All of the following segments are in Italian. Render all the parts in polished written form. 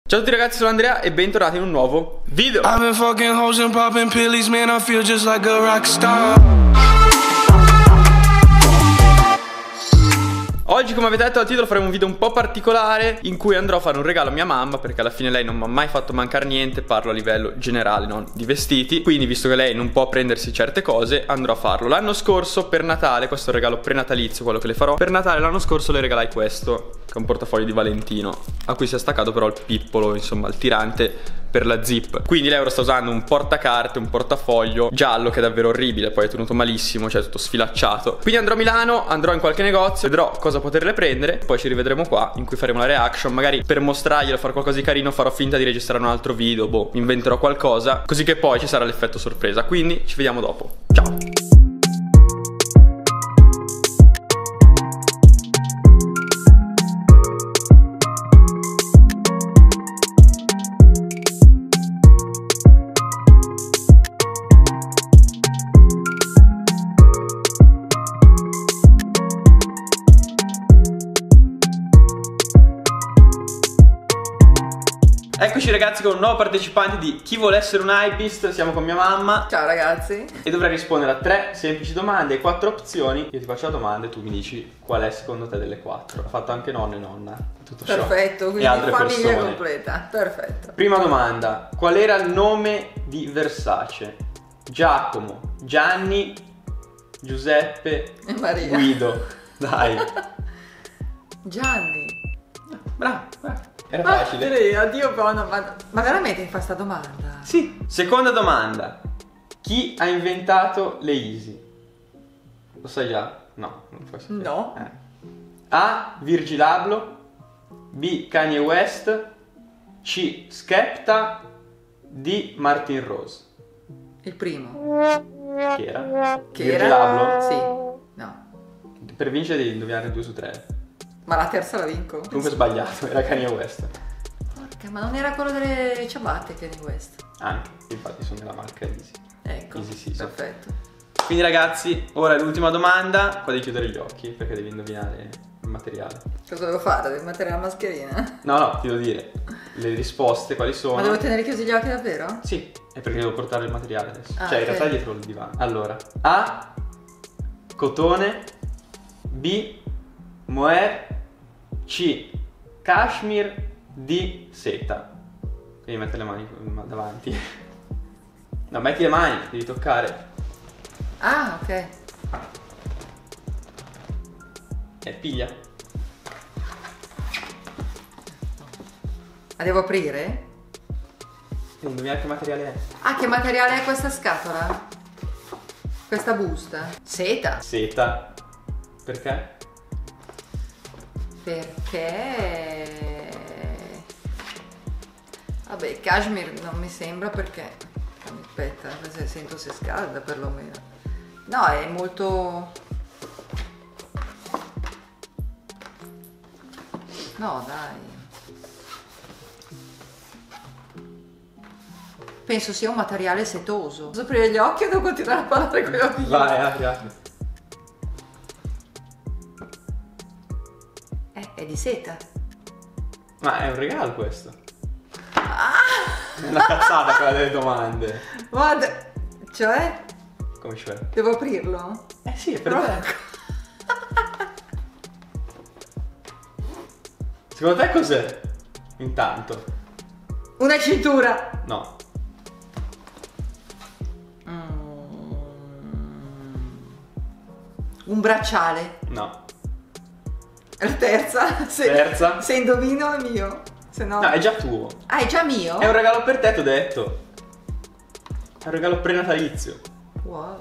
Ciao a tutti ragazzi, sono Andrea e bentornati in un nuovo video. Oggi, come avete detto dal titolo, faremo un video un po' particolare in cui andrò a fare un regalo a mia mamma, perché alla fine lei non mi ha mai fatto mancare niente, parlo a livello generale, non di vestiti. Quindi, visto che lei non può prendersi certe cose, andrò a farlo. L'anno scorso per Natale, questo è un regalo prenatalizio, quello che le farò. Per Natale l'anno scorso le regalai questo, che è un portafoglio di Valentino, a cui si è staccato però il pippolo, insomma il tirante per la zip. Quindi lei ora sta usando un portacarte, un portafoglio giallo che è davvero orribile, poi è tenuto malissimo, cioè tutto sfilacciato. Quindi andrò a Milano, andrò in qualche negozio, vedrò cosa poterle prendere, poi ci rivedremo qua in cui faremo la reaction. Magari per mostrarglielo, fare qualcosa di carino, farò finta di registrare un altro video, boh, inventerò qualcosa, così che poi ci sarà l'effetto sorpresa. Quindi ci vediamo dopo. Ciao! Eccoci ragazzi con un nuovo partecipante di Chi vuole essere un hypebeast. Siamo con mia mamma. Ciao ragazzi. E dovrei rispondere a 3 semplici domande e 4 opzioni. Io ti faccio la domanda e tu mi dici qual è secondo te delle 4. Ha fatto anche nonno e nonna, tutto ciò. Perfetto, quindi e altre famiglia persone completa. Perfetto. Prima domanda: qual era il nome di Versace? Giacomo, Gianni, Giuseppe E Maria. Guido. Dai. Gianni. Bravo, bravo. Era facile. Addio però no, ma veramente mi fa sta domanda? Sì. Seconda domanda: chi ha inventato le Easy? Lo sai già? No, non puoi sapere. No. A. Virgil Abloh, B. Kanye West, C. Skepta, D. Martin Rose. Il primo. Chi era? Che Virgil era? Abloh? Sì. No. Per vincere devi indovinare 2 su 3. Ma la terza la vinco? Comunque sbagliato, era Kanye West. Porca, ma non era quello delle ciabatte Kanye West? Anche, infatti sono della marca Easy. Ecco. Easy Season. Perfetto. Quindi ragazzi, ora è l'ultima domanda. Qua devi chiudere gli occhi perché devi indovinare il materiale. Cosa devo fare? Devo mettere la mascherina? No, ti devo dire le risposte quali sono. Ma devo tenere chiusi gli occhi davvero? Sì, è perché devo portare il materiale adesso. Ah, cioè in ok. realtà è dietro il divano. Allora, A. Cotone, B. Mohair, C. Cashmere, D. Seta. Devi mettere le mani davanti. No, metti le mani, devi toccare. Ah, ok. Piglia. La devo aprire? Devi indovinare che materiale è. Ah, che materiale è questa scatola? Questa busta? Seta? Seta. Perché? Perché... Vabbè, cashmere non mi sembra perché... Aspetta, se sento se scalda perlomeno. No, è molto... No, dai. Penso sia un materiale setoso. Posso aprire gli occhi o devo continuare a parlare con gli occhi? Vai, apri. È di seta. Ma è un regalo questo. È una cazzata quella delle domande. Guarda, cioè? Come cioè? Devo aprirlo? Eh sì, è per te. Secondo te cos'è? Intanto. Una cintura. No. Un bracciale. No. È la terza. Terza. Se indovino è mio. Se no... No, è già tuo. Ah, è già mio? È un regalo per te, t'ho detto. È un regalo prenatalizio. Wow.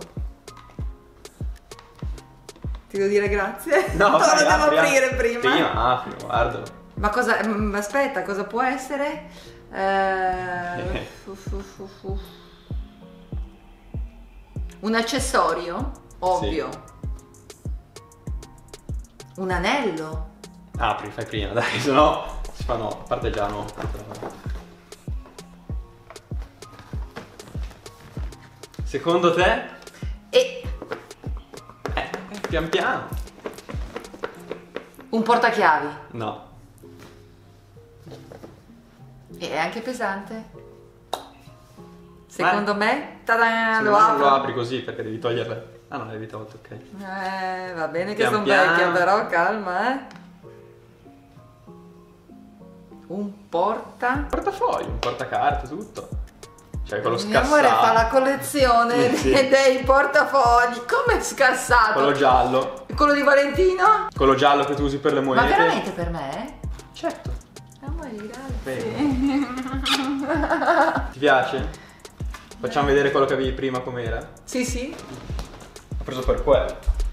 Ti devo dire grazie? No, lo vai, devo apri, aprire prima. Prima apri, guardalo. Ma cosa... aspetta, cosa può essere? Un accessorio? Ovvio. Sì. Un anello? Apri, fai prima, dai, sennò si fa no, parte già no. Secondo te? Pian piano. Un portachiavi. No. E è anche pesante? Secondo me? Ta-da, lo apri così perché devi toglierle. Ah no, l'hai tolto, ok. Va bene che Pian sono piano. vecchia, però calma, Un Portafoglio, un portacarte, tutto. Cioè quello Mio amore scassato. fa la collezione Sì. dei portafogli. Come scassato? Quello giallo. Quello di Valentino? Quello giallo che tu usi per le monete. Ma veramente per me? Certo. Amore, grazie. Bene. Ti piace? Facciamo vedere quello che avevi prima com'era. Sì, sì. Ho preso per quello.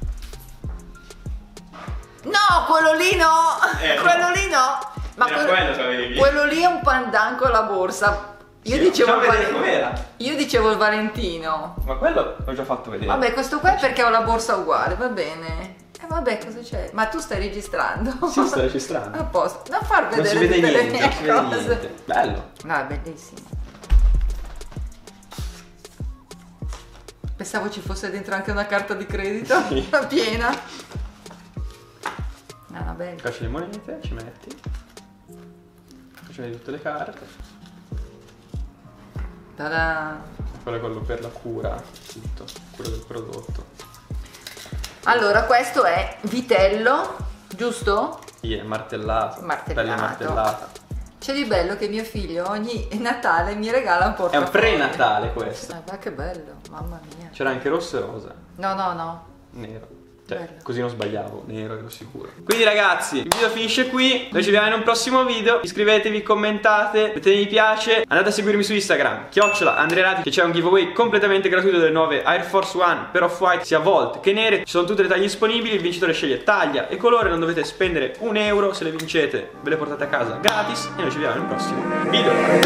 No, quello lì no. Quello no. lì no. Ma Era quello che avevi. quello lì è un pandan con la borsa. Io dicevo facciamo vedere com'era. Io dicevo il Valentino. Ma quello l'ho già fatto vedere. Vabbè, questo qua è perché ho la borsa uguale, va bene. Vabbè, cosa c'è? Ma tu stai registrando? Sì, sto registrando. A posto. Non far vedere Non si vede tutte le niente, mie non si vede cose. niente. Bello. No, è bellissimo. Pensavo ci fosse dentro anche una carta di credito. Sì. Piena. No, bello. Cacci le monete, ci metti. Facci vedere tutte le carte. Ta-da. Quello è quello per la cura, tutto. Cura del prodotto. Allora, questo è vitello, giusto? Sì, è martellato. Martellato. Pelle martellata. C'è di bello che mio figlio ogni Natale mi regala un È portafoglio. un pre-natale questo. Ma che bello, mamma mia. C'era anche rosso e rosa. No. Nero. Cioè, Bello. così non sbagliavo, nero ero sicuro. Quindi ragazzi, il video finisce qui. Noi ci vediamo in un prossimo video. Iscrivetevi, commentate, mettete mi piace. Andate a seguirmi su Instagram, @AndreaRati, che c'è un giveaway completamente gratuito delle nuove Air Force One per Off-White, sia Volt che nere. Ci sono tutte le taglie disponibili. Il vincitore sceglie taglia e colore. Non dovete spendere €1. Se le vincete ve le portate a casa gratis. E noi ci vediamo nel prossimo video.